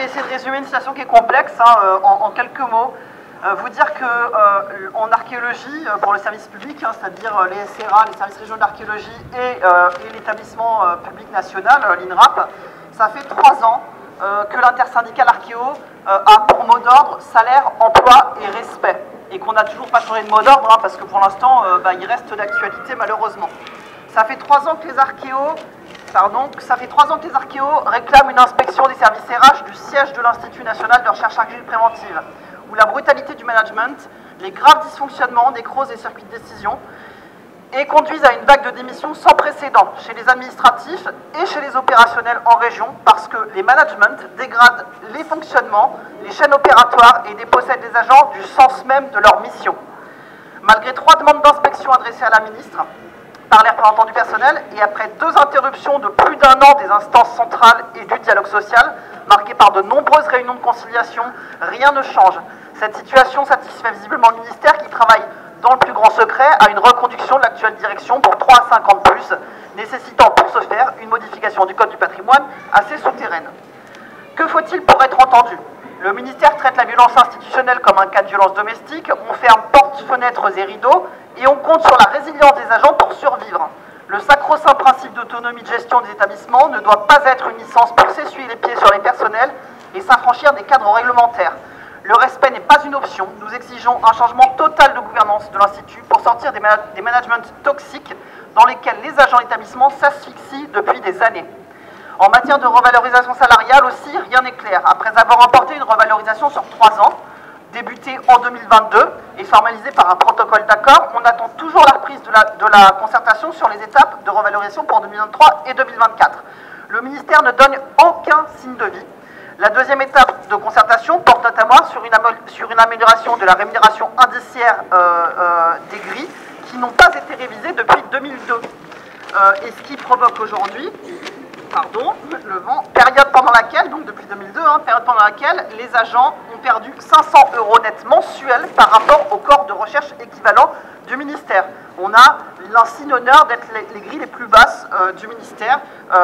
essayer de résumer une situation qui est complexe en quelques mots. Vous dire qu'en archéologie, pour le service public, c'est-à-dire les SRA, les services régionaux d'archéologie et l'établissement public national, l'INRAP, ça fait 3 ans que l'intersyndicale archéo a pour mot d'ordre salaire, emploi et respect. Et qu'on n'a toujours pas changé de mot d'ordre, parce que pour l'instant, il reste d'actualité malheureusement. Ça fait 3 ans que les archéos réclament une inspection des services RH du siège de l'Institut national de recherche archéologique préventive, où la brutalité du management, les graves dysfonctionnements, nécroses et circuits de décision, et conduisent à une vague de démissions sans précédent chez les administratifs et chez les opérationnels en région, parce que les managements dégradent les fonctionnements, les chaînes opératoires et dépossèdent les agents du sens même de leur mission. Malgré 3 demandes d'inspection adressées à la ministre par les représentants du personnel, et après 2 interruptions de plus d'1 an des instances centrales et du dialogue social, marquées par de nombreuses réunions de conciliation, rien ne change. Cette situation satisfait visiblement le ministère qui travaille dans le plus grand secret à une reconduction de l'actuelle direction pour 3 à 5 ans de plus, nécessitant pour ce faire une modification du Code du patrimoine assez souterraine. Que faut-il pour être entendu? Le ministère traite la violence institutionnelle comme un cas de violence domestique, on ferme portes, fenêtres et rideaux, et on compte sur la résilience des agents pour survivre. Le sacro-saint principe d'autonomie de gestion des établissements ne doit pas être une licence pour s'essuyer les pieds sur les personnels et s'affranchir des cadres réglementaires. Le respect n'est pas une option, nous exigeons un changement total de gouvernance de l'Institut pour sortir des managements toxiques dans lesquels les agents d'établissement s'asphyxient depuis des années. En matière de revalorisation salariale aussi, rien n'est clair. Après avoir emporté une revalorisation sur 3 ans, débutée en 2022 et formalisée par un protocole d'accord, on attend toujours la reprise de la concertation sur les étapes de revalorisation pour 2023 et 2024. Le ministère ne donne aucun signe de vie. La deuxième étape de concertation porte notamment sur une amélioration de la rémunération indiciaire des grilles qui n'ont pas été révisées depuis 2002. Et ce qui provoque aujourd'hui, période pendant laquelle, donc depuis 2002, période pendant laquelle les agents ont perdu 500 € net mensuels par rapport au corps de recherche équivalent du ministère. On a l'insigne honneur d'être les grilles les plus basses du ministère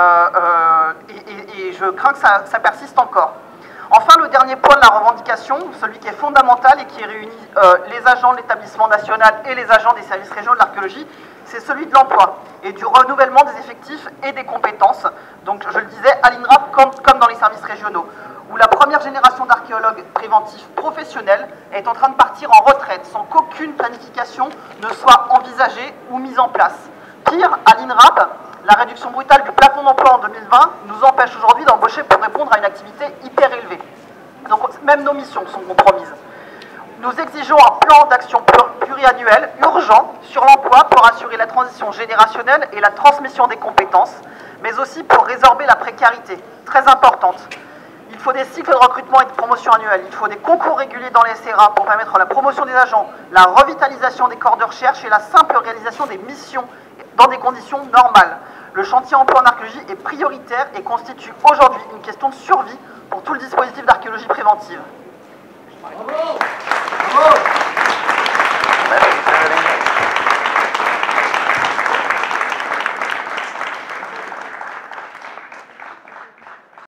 et je crains que ça persiste encore. Enfin, le dernier point de la revendication, celui qui est fondamental et qui réunit les agents de l'établissement national et les agents des services régionaux de l'archéologie, c'est celui de l'emploi et du renouvellement des effectifs et des compétences. Donc, je le disais, à l'INRAP comme dans les services régionaux, où la première génération d'archéologues préventifs professionnels est en train de partir en retraite sans qu'aucune planification ne soit envisagée ou mise en place. Pire, à l'INRAP, la réduction brutale du plafond d'emploi en 2020 nous empêche aujourd'hui d'embaucher pour répondre à une activité hyper élevée. Donc, même nos missions sont compromises. Nous exigeons un plan d'action pluriannuel urgent sur l'emploi pour assurer la transition générationnelle et la transmission des compétences, mais aussi pour résorber la précarité, très importante. Il faut des cycles de recrutement et de promotion annuels, il faut des concours réguliers dans les SRA pour permettre la promotion des agents, la revitalisation des corps de recherche et la simple réalisation des missions dans des conditions normales. Le chantier emploi en archéologie est prioritaire et constitue aujourd'hui une question de survie pour tout le dispositif d'archéologie préventive. Bravo. Bravo.